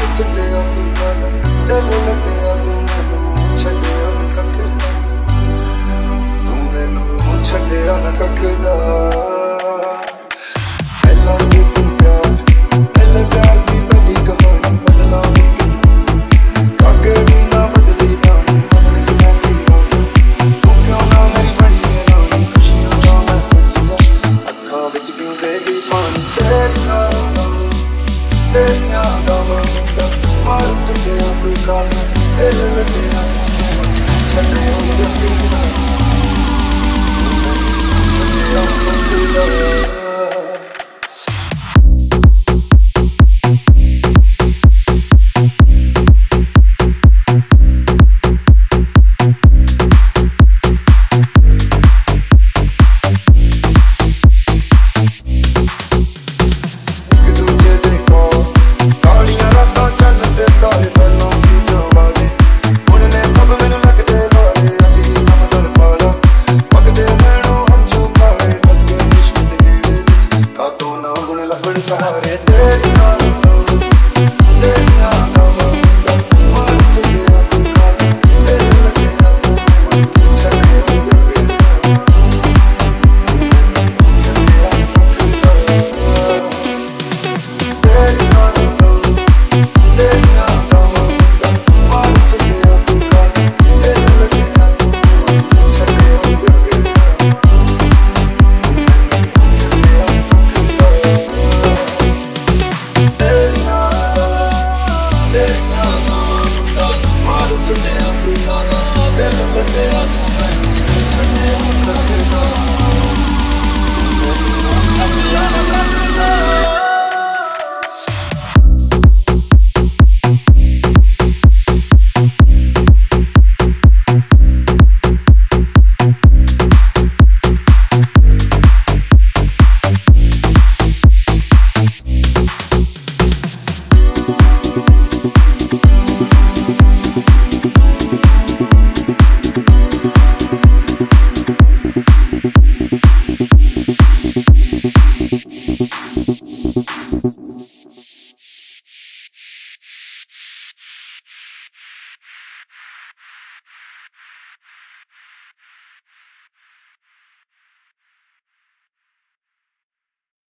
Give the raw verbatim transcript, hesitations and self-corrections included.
सुटिया तू गल दिल लटिया तू मैनू छड्डिया न कख दा तू मैनू छड्डिया न कख दा पहला सी तू प्यार पहले प्यार दी पहली कहानी बदला आगे भी ना बदली धानी बदल च कैसी बात तू क्यों ना मेरी बड़ी है रानी खुशियां दा मैं सच्चिया अखां विच क्यों दे गई पानी तेरा तेरिया गावां मार सुटिया तू गल दिल लटिया छड्डिया न कख दा छड्डिया न कख दा सहारे तेरे